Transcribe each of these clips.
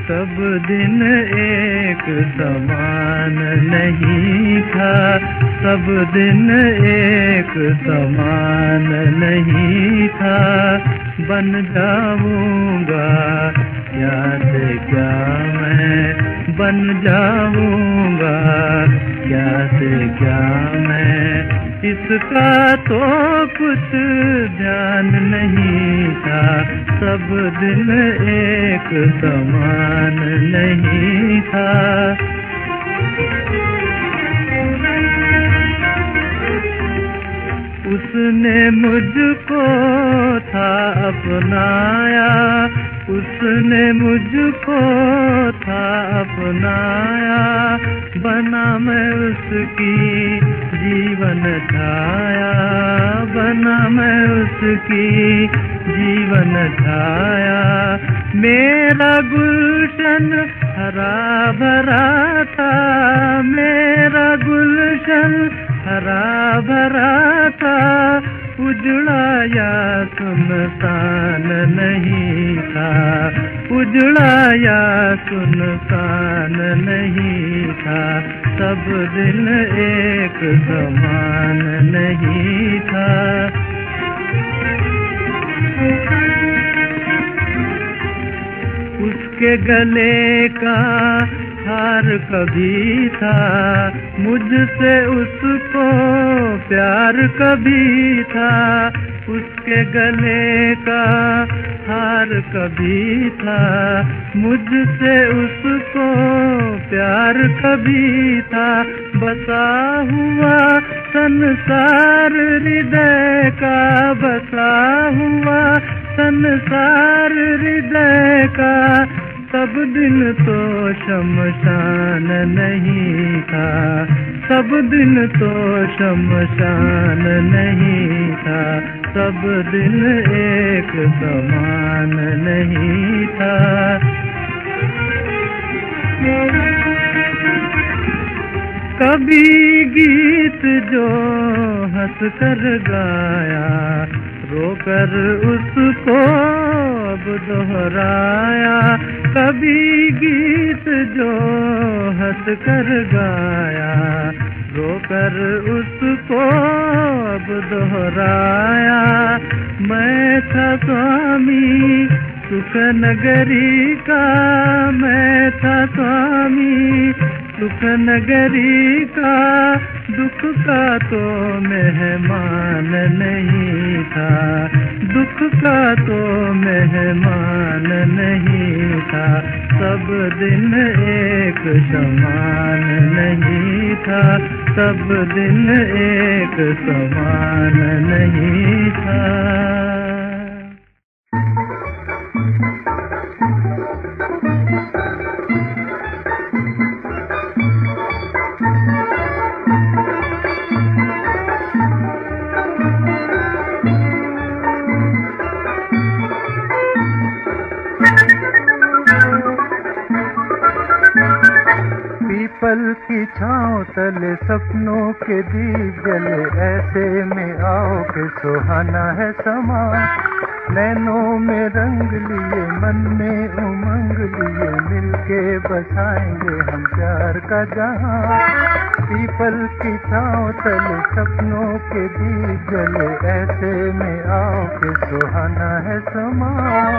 सब दिन एक समान नहीं था, सब दिन एक समान नहीं था। बन जाऊंगा क्या से क्या मैं, बन जाऊंगा क्या से क्या मैं, इसका तो कुछ ध्यान नहीं था। सब दिन एक समान नहीं था। उसने मुझको था अपनाया, उसने मुझको था अपनाया। बना मैं उसकी जीवन छाया, बना मैं उसकी जीवन छाया। मेरा गुलशन हरा भरा था, मेरा गुलशन हरा भरा था। उजड़ा या सुनसान नहीं था, उजड़ा या सुनसान नहीं था। सब दिन एक समान नहीं था। उसके गले का हार कभी था, मुझसे उसको प्यार कभी था। उसके गले का हार कभी था, मुझसे उसको प्यार कभी था। बसा हुआ संसार हृदय का, बसा हुआ संसार हृदय का। सब दिन तो शमशान नहीं था, सब दिन तो शमशान नहीं था। सब दिन एक समान नहीं था। कभी गीत जो हंस कर गाया, रोकर उसको अब दोहराया। कभी गीत जो हंस कर गाया, रोकर उसको अब दोहराया। मैं था स्वामी सुख नगरी का, मैं था स्वामी सुख नगरी का। दुख का तो मेहमान नहीं था, दुख का तो मेहमान नहीं था। सब दिन एक समान नहीं था, सब दिन एक समान नहीं था। पीपल की छाँव तले सपनों के दीप जले, ऐसे में आओ के सुहाना है समा। नैनों में रंग लिए, मन में उमंग लिए, मिलके बसाएंगे हम प्यार का जहां। पीपल की छाँव तले सपनों के दीप जले, ऐसे में आओ के सुहाना है समा।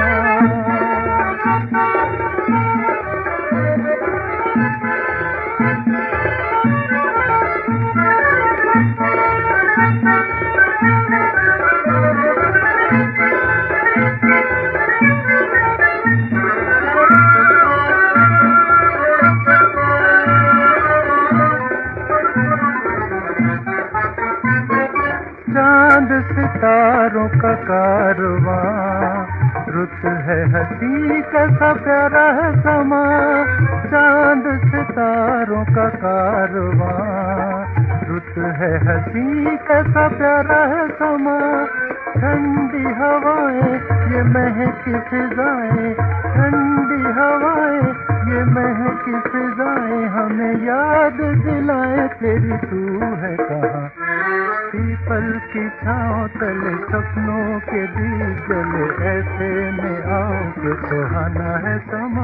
चांद सितारों का कारवां, रुत है हंसी कैसा प्यारा है समा। चांद सितारों का कारवां, रुत है हंसी कैसा प्यारा है समा। ठंडी हवाएं ये महकी फिजाएं, ठंडी हवाएं ये महकी फिजाएं, हमें याद दिलाए तेरी तू है कहाँ। पीपल की छाँव तले सपनों के दीप जले, ऐसे में आओ के सुहाना है समा।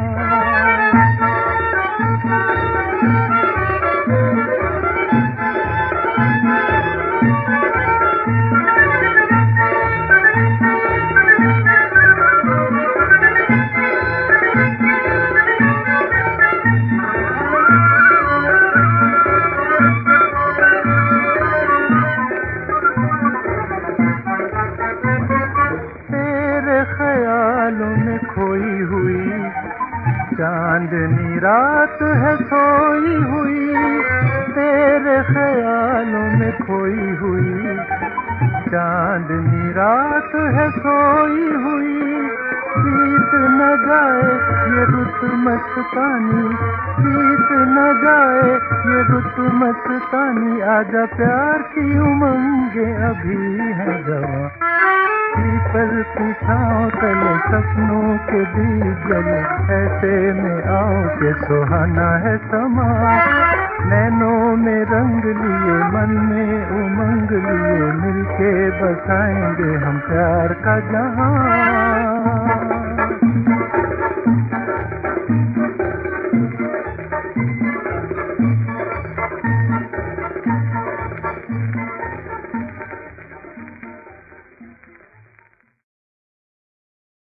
ख्यालों में खोई हुई चांदनी रात है सोई हुई, तेरे ख्यालों में खोई हुई चांदनी रात है सोई हुई। बीत न जाए ये रुत मस्तानी, बीत न जाए ये रुत मस्तानी, आजा प्यार की उमंगे अभी है जवां। पीपल की छाँव तले सपनों के दीप जले, ऐसे में आओ के सुहाना है समा। नैनों में रंग लिए मन में उमंग लिए, मिलके बसाएंगे हम प्यार का जहां।